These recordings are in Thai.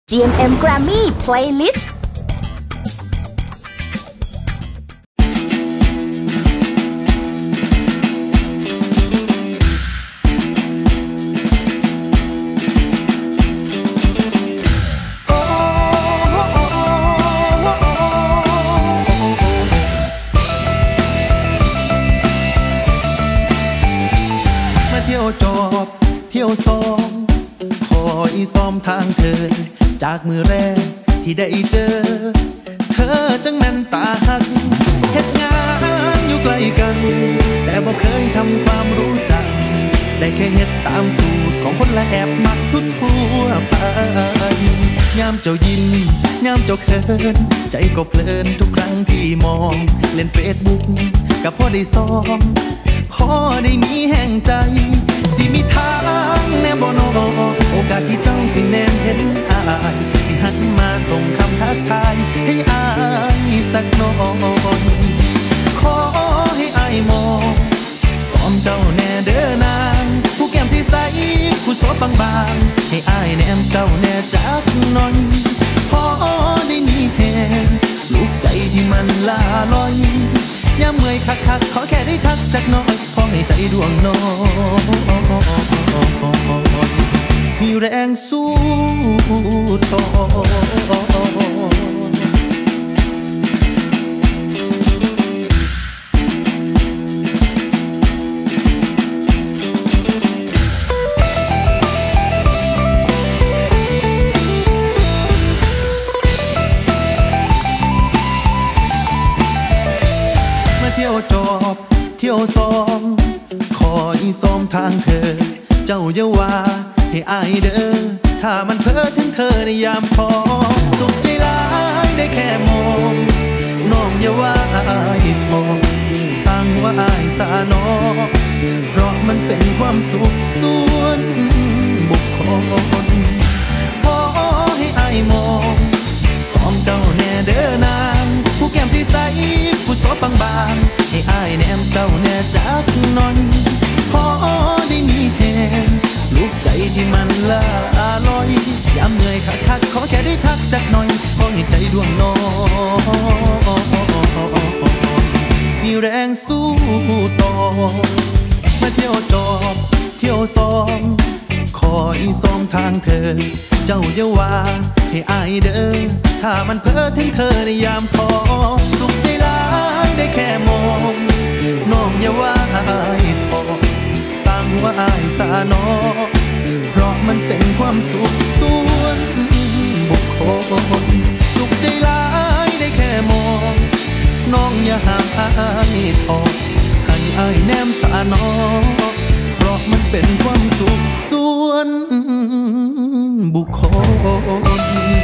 GMM Grammy Playlist เที่ยวซ้อมคอยซ้อมทางเธอจากมือแรกที่ได้เจอเธอจังแม่นตาหักเฮ็ดงานอยู่ใกล้กันแต่บ่เคยทำความรู้จักได้แค่เฮ็ดตามสูตรของคนละแอบมักทั่วไปยามเจ้ายิ้มยามเจ้าเขินใจก็เพลินทุกครั้งที่มองเล่นเฟซบุ๊กกับพ่อได้ซ้อมพอได้มีแห่งใจสิมีทางแน่บ่นอโอกาสที่เจ้าสิแนมเห็นอายสิหันมาส่งคำทักทายให้อายสักหน่อยขอให้อายมองซ้อมเจ้าแน่เด้อนางผู้แก้มสีใสผู้โสดบางๆให้อายแนมเจ้าแน่จักหน่อยพอได้มีแห่งลูกใจที่มันลาลอยยามเมื่อยคักๆขอแค่ได้ทักจักหน่อยขอให้ใจดวงน้อยมีแรงสู้ต่อเที่ยวจอบเที่ยวซ้อมคอยซ้อมทางเธอเจ้าอย่าว่าให้อายเด้อถ้ามันเพ้อถึงเธอในยามพอสุขใจร้ายได้แค่มองน้องอย่าว่าอายพอสั่งว่าอายสานอเพราะมันเป็นความสุขส่วนบุคคลพอให้อายมองซ้อมเจ้าแน่เด้อนางผู้แก้มสีใสผู้โสดบางๆให้อายแนมเจ้าแน่จักหน่อยพอได้มีแหงลูกใจที่มันละลอยยามเหนื่อยคักๆขอแค่ได้ทักจักหน่อยขอให้ใจดวงน้อยมีแรงสู้ต่อมาเที่ยวจอบเที่ยวซ้อมคอยซ้อมทางเธอเจ้าอย่าว่าให้อายเด้อถ้ามันเพ้อถึงเธอในยามพอสุขใจร้ายได้แค่มองน้องอย่าว่าอายพอสั่งว่าอายสานอเพราะมันเป็นความสุขส่วนบุคคลสุขใจร้ายได้แค่มองน้องอย่าห่างอายพอให้อายแนมสานอเพราะมันเป็นความสุขส่วนบุคคล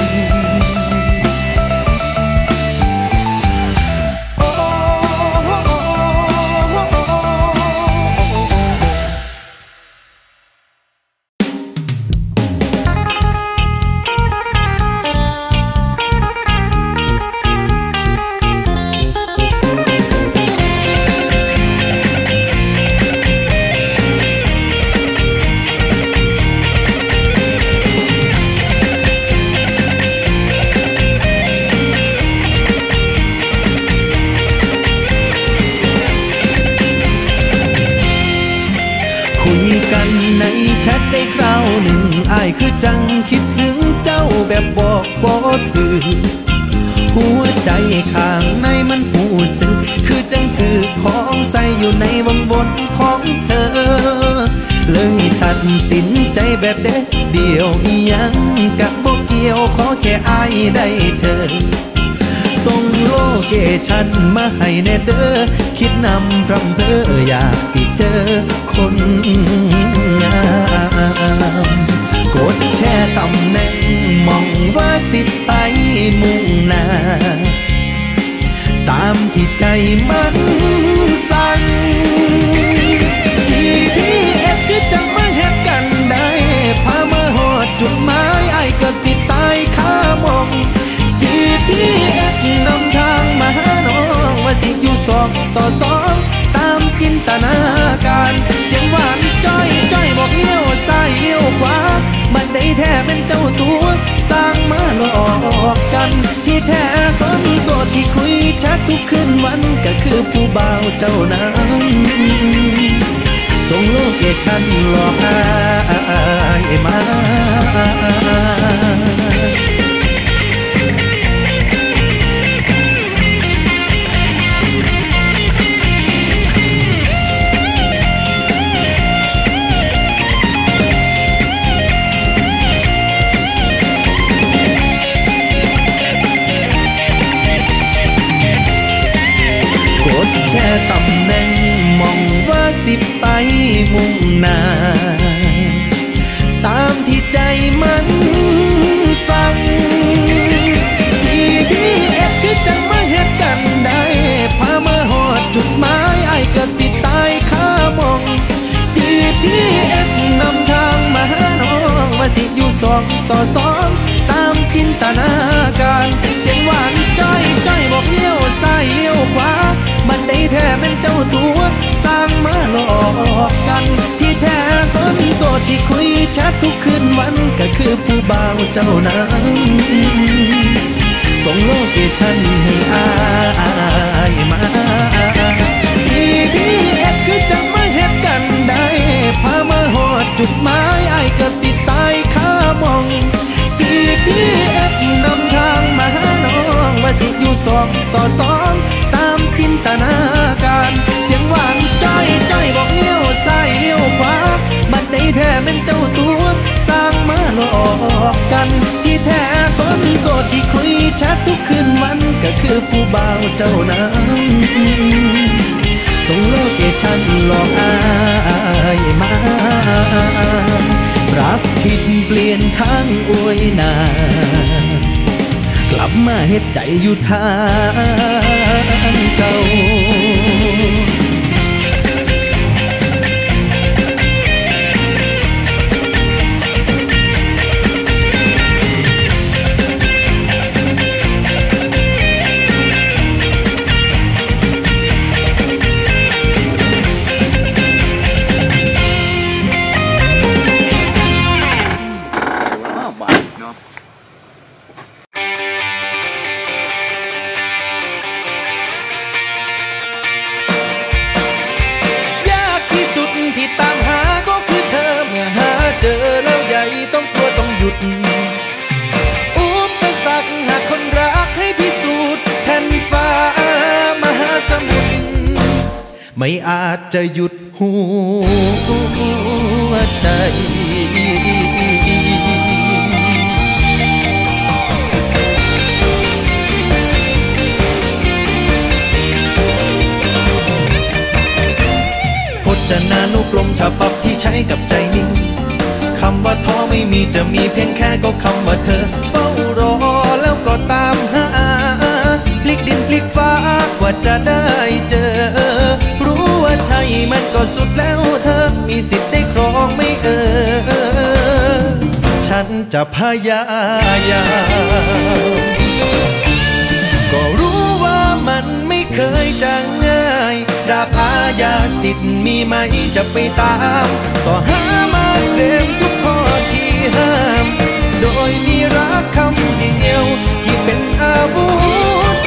แชทได้คราวหนึ่งอ้ายคือจังคิดถึงเจ้าแบบบอกบ่ถูกหัวใจข้างในมันหูสึกคือจังถือของใส่อยู่ในวงบนของเธอเลยตัดสินใจแบบเด็ดเดียวอีหยังกะบ่เกี่ยวขอแค่อ้ายได้เธอส่งโลเคชั่นมาให้แน่เด้อคิดนำพร่ำเพ้ออยากสิเจอคนงามกดแชร์ตำแหน่งมองว่าสิไปมุ่งหน้าตามที่ใจมันสั่ง GPS คือจังมาเฮ็ดกันได้พามาฮอดจุดหมายอ้ายเกือบสิตายคามอง GPS นำทางมาหาน้องว่าสิอยู่2:2ตามจินตนาการเสียงหวานจ้อยบอกเลี้ยวซ้ายเลี้ยวขวาบันไดแท้เป็นเจ้าตัวสร้างมาทุกคืนวันก็คือผู้บ่าวเจ้านั้นส่งโลเคชั่นหลอกอายมากดแชร์ตำแหน่งมองว่าสิไปมุ่งหน้าตามที่ใจมันสั่ง GPS คือจังมาเฮ็ดกันได้พามาฮอดจุดหมายอ้ายเกือบสิตายคามอง GPS นำทางมาหาน้องว่าสิอยู่2:2ตามจินตนาการเสียงหวานจ้อยจ้อยบอกเลี้ยวซ้ายเลี้ยวขวาบันไดแท้เป็นเจ้าตัวสร้างมาหลอกกันที่แท้คนโสดที่คุยแชททุกคืนวันก็คือผู้บ่าวเจ้านั้นส่งโลเคชั่นให้อายมา GPS คือจังมาเฮ็ดกันได้พามาฮอดจุดหมายอ้ายเกือบสิตายคามอง GPS นำทางมาหาน้องว่าสิอยู่2:2ตามจินตนาการเสียงหวานจ้อยจ้อยบอกเลี้ยวซ้ายเลี้ยวขวาบัดใดแท้เป็นเจ้าตัวสร้างมาหลอกกันที่แท้คนโสดที่คุยแชททุกคืนวันก็คือผู้บ่าวเจ้านั้นส่งโลเคชั่นหลอกอายมาปรับผิดเปลี่ยนทางอวยหน้ากลับมาเฮ็ดใจอยู่ทางเก่าอุปสรรคหากคนรักให้พิสูจน์แผ่นฟ้ามหาสมุทรไม่อาจจะหยุดหัวใจพจนานุกรมฉบับที่ใช้กับใจนิ่งคำว่าท้อไม่มีจะมีเพียงแค่ก็คำว่าเธอเฝ้ารอแล้วก็ตามหาพลิกดินพลิกฟ้ากว่าจะได้เจอรู้ว่าใช่มันก็สุดแล้วเธอมีสิทธิ์ได้ครองไม่ฉันจะพยายามก็รู้ว่ามันไม่เคยจะง่ายดาบอาญาสิทธิ์มีไหมจะไปตามสอหามาเต็มทุกข้อที่ห้ามโดยมีรักคำเดียวที่เป็นอาวุธ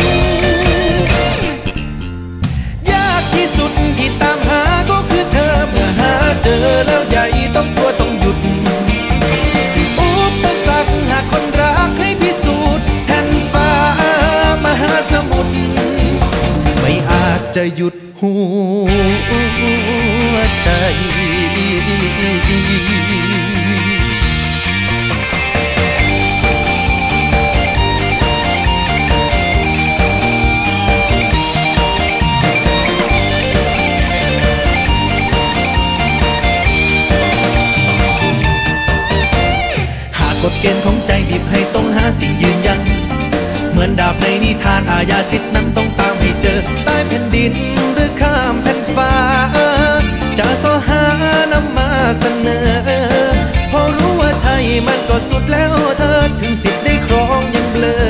ยากที่สุดที่ตามหาก็คือเธอเมื่อหาเจอแล้วใหญ่ต้องกลัวต้องหยุดอุปสรรคหากคนรักให้พิสูจน์แผ่นฟ้ามหาสมุทรไม่อาจจะหยุดหัวใจกฎเกณฑ์ของใจบีบให้ต้องหาสิ่งยืนยันเหมือนดาบในนิทานอาญาสิทธินั้นต้องตามให้เจอใต้แผ่นดินหรือข้ามแผ่นฟ้าจะสอหานำมาเสนอพอรู้ว่าใช่มันก็สุดแล้วเธอถึงสิทธิ์ได้ครองยังเบลอ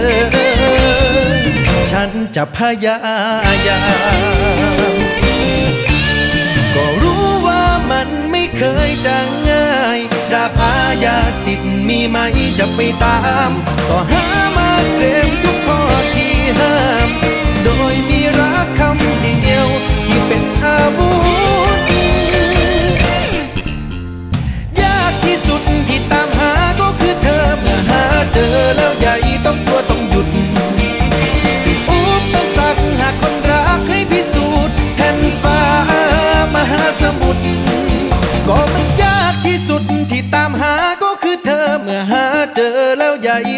ฉันจะพยายามก็รู้ว่ามันไม่เคยจะง่ายดาบอาญาสิทธิ์มีไหมจะไปตามสอหามาเต็มทุกข้อที่ห้ามโดยมี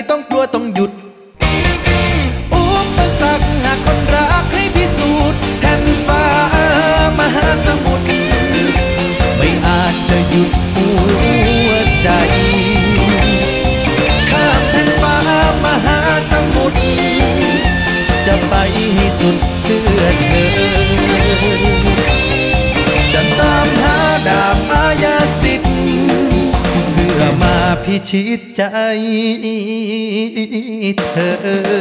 ต้องกลัวต้องหยุดอุปสรรคหากคนรักให้พิสูจน์แผ่นฟ้ามหาสมุทรไม่อาจจะหยุดหัวใจข้ามแผ่นฟ้ามหาสมุทรจะไปให้สุดเพื่อเธอจะตามหาดาบอาญาสิทธิ์เพื่อมาพิชิตใจเธอ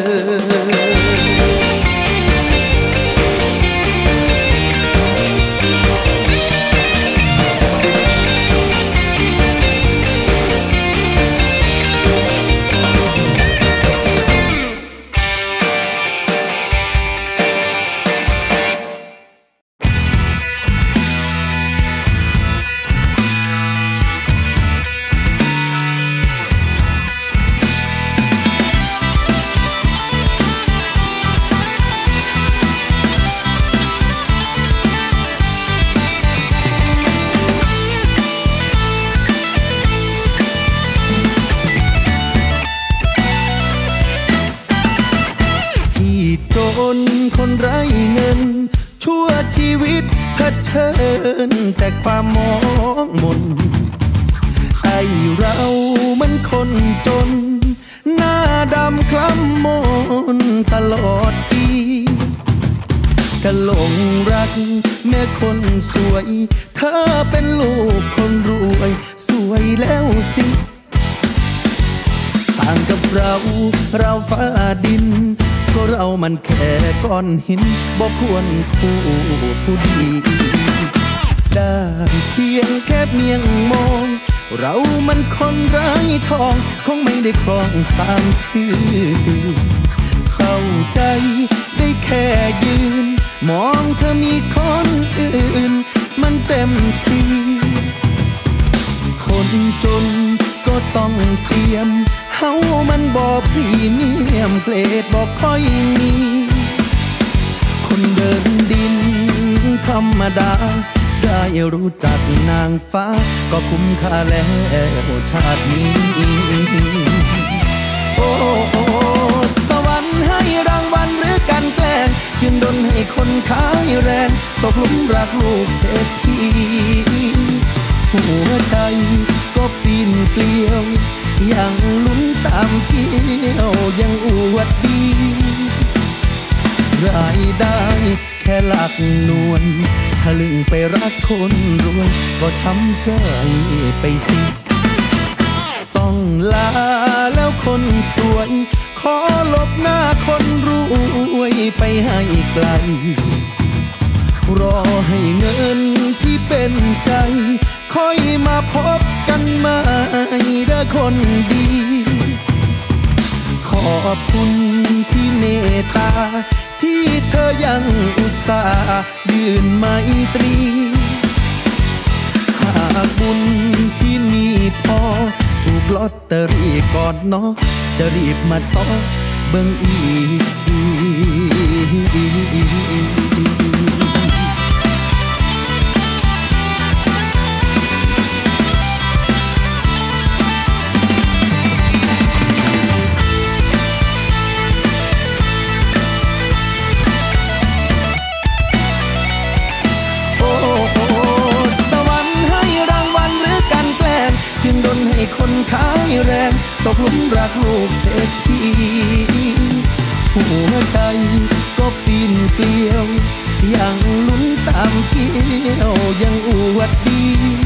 คนไร้เงินชั่วชีวิตเผชิญแต่ความมองมนไอเรามันคนจนหน้าดำคล้ำมนตลอดปีก็หลงรักแม่คนสวยเธอเป็นลูกคนรวยสวยแล้วสิต่างกับเราฟ้าดินก็เรามันแค่ก้อนหินบ่ควรคู่ผู้ดีได้เพียงแค่เมียงมองเรามันคนไร้ทองคงไม่ได้ครองสามชื่อเศร้าใจได้แค่ยืนมองเธอมีคนอื่นมันเต็มที่คนจนก็ต้องเจียมเฮามันบ่พรีเมียมเกรดบ่ค่อยมีคนเดินดินธรรมดาได้รู้จักนางฟ้าก็คุ้มค่าแล้วชาตินี้โอ้สวรรค์ให้รางวัลหรือการแกล้งจึงดลให้คนขายแรงตกหลุมรักลูกเศรษฐีหัวใจก็ปีนเกลียวยังลุ้นตามเกี่ยวยังอวดดีรายได้แค่หลักหน่วยถ้าลึงไปรักคนรวยก็ช้ำใจไปสิต้องลาแล้วคนสวยขอลบหน้าคนรวยไปให้ไกลรอให้เงินที่เป็นใจค่อยมาพบกันใหม่เด้อคนดีขอบคุณที่เมตตาที่เธอยังอุตส่าห์ยื่นไมตรีหากบุญที่มีพอถูกลอตเตอรี่ก่อนเนาะจะรีบมาต่อเบิ่งอีกทีให้คนขายแรงตกหลุมรักลูกเศรษฐีหัวใจก็ปีนเกลียวยังลุ้นตามเกี่ยวยังอวดดี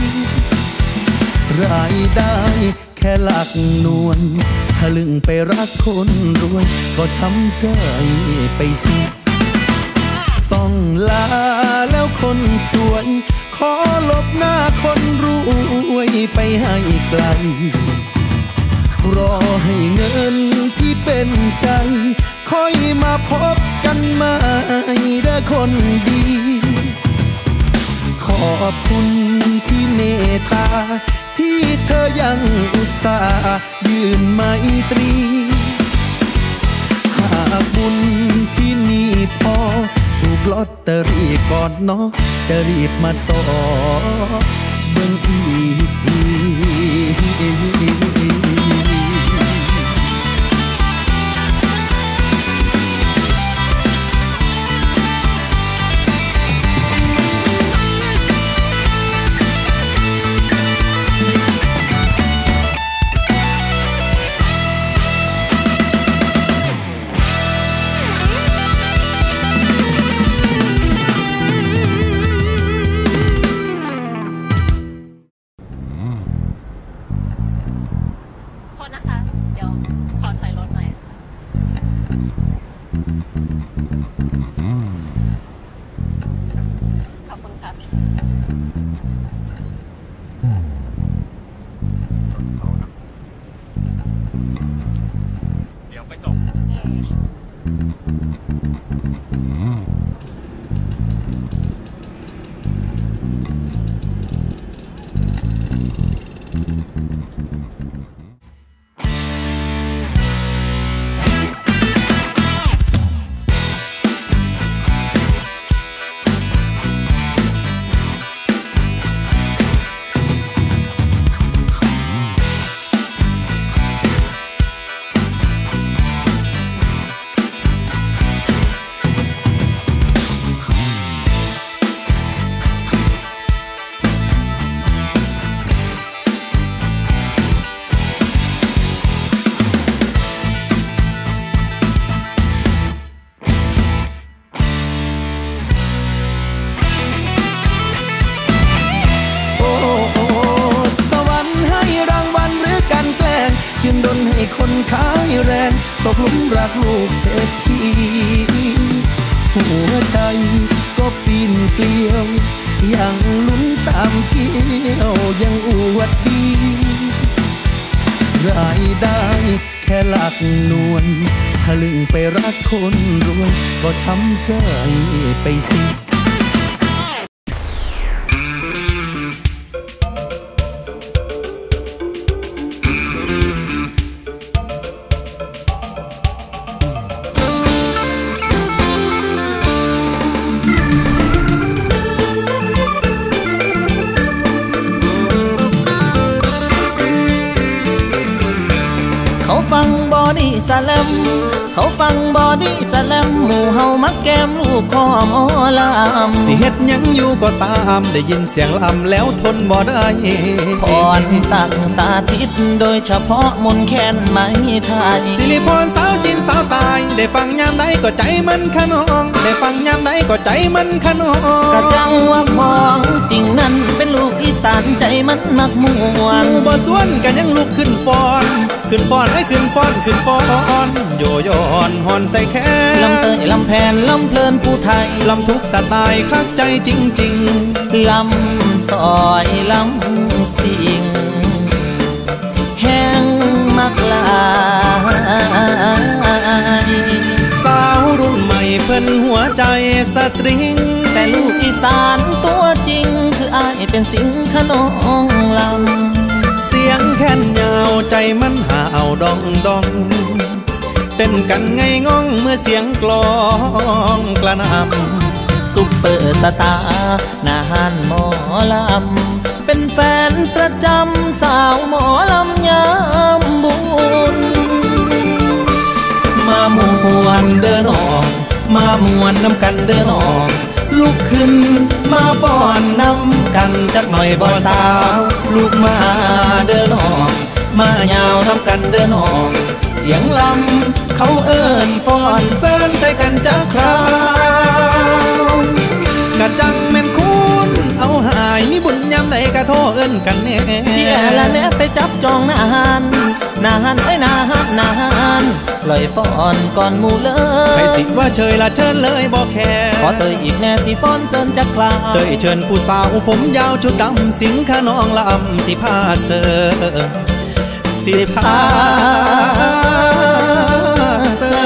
รายได้แค่หลักหน่วยถ้าลึงไปรักคนรวยก็ช้ำใจไปสิต้องลาแล้วคนสวยขอลบหน้าคนรวยไปให้ไกลรอให้เงินที่เป็นใจค่อยมาพบกันใหม่เด้อคนดีขอบคุณที่เมตตาที่เธอยังอุตส่าห์ยื่นไมตรีหากบุญที่มีพอถูกลอตเตอรี่ก่อนเนาะจะรีบมาต่อเบิ่งอีกทีขอบคุณครับเดี๋ยวไปส่งจึงดลให้คนขายแรงตกหลุมรักลูกเศรษฐีหัวใจก็ปีนเกลียวยังลุ้นตามเกี่ยวยังอวดดีรายได้แค่หลักหน่วยถ้าลึงไปรักคนรวยก็ช้ำใจไปสิเขาฟังบอดี้สแลมเขาฟังบอดี้สแลมหมู่เฮามักแก้มลูกคอหมอลำสิเฮ็ดยังอยู่ก็ตามได้ยินเสียงลำแล้วทนบ่ได้พรสั่งสาธิตโดยเฉพาะมนแคนไม้ไทยสิริพรสาวจีนสาวตายได้ฟังยามใดก็ใจมันขนองได้ฟังยามใดก็ใจมันขนองกระจังว่าของจริงนั้นเป็นลูกอีสานใจมันมักมวนบ่สวนกันยังลุกขึ้นฟ้อนขึ้นฟ้อนให้ขึ้นฟ้อนขึ้นฟ้อนโยโย่อนฮอนใส่แขนลำเตยลำแพนลำเพลินผู้ไทยลำทุกสไตล์คักใจจริงๆลำซอยลำสิ่งแห้งมักลายสาวรุ่นใหม่เพิ่นหัวใจสตริงแต่ลูกอีสานตัวจริงคืออ้ายเป็นสิงขนองลำเสียงแค่นยาวใจมันหาเอาดองดองเต้นกันไงง่องเมื่อเสียงกลองกระนำซุปเปอร์สตาร์นาฮันหมอลำเป็นแฟนประจำสาวหมอลำยามบุญมามวนเดินออกมามวนน้ำกันเดินออกลุกขึ้นมาฟ้อนน้ำกันจักหน่อยบ่สาวลูกมาเดินออกมายาวน้ำกันเดินออกเสียงลำเขาเอิ้นฟ้อนเซินใส่กันจักคราวกะจังแม่นคุณเอาหายมีบุญยามใดกะโทเอิ้นกันแน่เสียละแน่ไปจับจองนาฮันไอ้นาฮันลอยฟ้อนก่อนหมู่เลยใครสิว่าเชยละเชิญเลยบอกแค่ขอเตยอีกแน่สิฟ้อนเซินจักคลาเตยเชิญผู้สาวผมยาวชุดดำสิงขนองลำสิพาเสอสิพาเส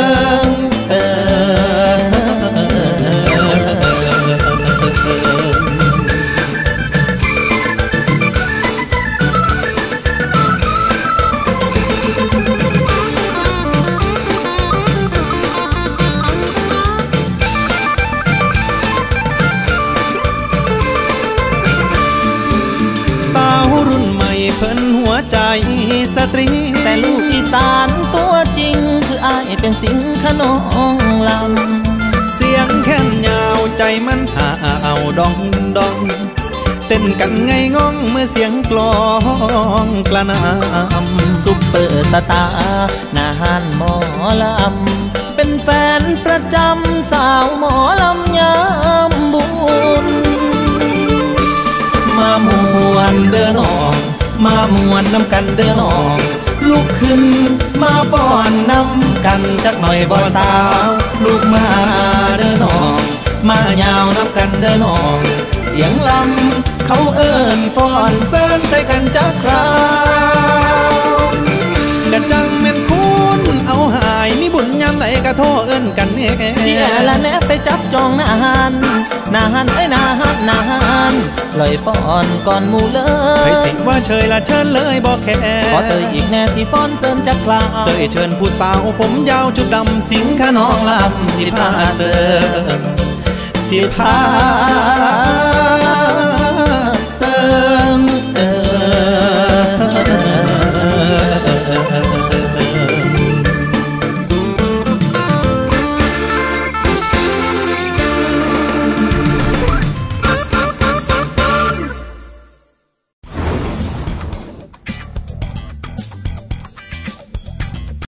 เพิ่นหัวใจสตรีแต่ลูกอีสานตัวจริงคืออ้ายเป็นสิงขนองลำเสียงแค่นยาวใจมันหาเอาดองดองเต้นกันไงง่องเมื่อเสียงกลองกระนำซุปเปอร์สตาร์นาฮันหมอลำเป็นแฟนประจำสาวหมอลำยามบุญมามวนเดินออกมามวนน้ำกันเดินออกลุกขึ้นมาฟ้อนนำกันจักหน่อยบ่สาวลูกมาเด้อน้องมายาวนำกันเด้อน้องเสียงลำเขาเอิ้นฟ้อนเซินใส่กันจักคราวกะจังแม่นคุณเอาหายมีบุญยามไหนกะโทเอิ้นกันเนี่ยเสียละแนไปจับจองหน้าหันไอ้หน้าหันลอยฟ้อนก่อนหมู่เลยให้สิว่าเชยละเชิญเลยบอกแค่ขอเตยอีกแน่สิฟ้อนเซินจักคราวเตยเชิญผู้สาวผมยาวจุดดำสิงขนองลำสิพาเสิร์สิพา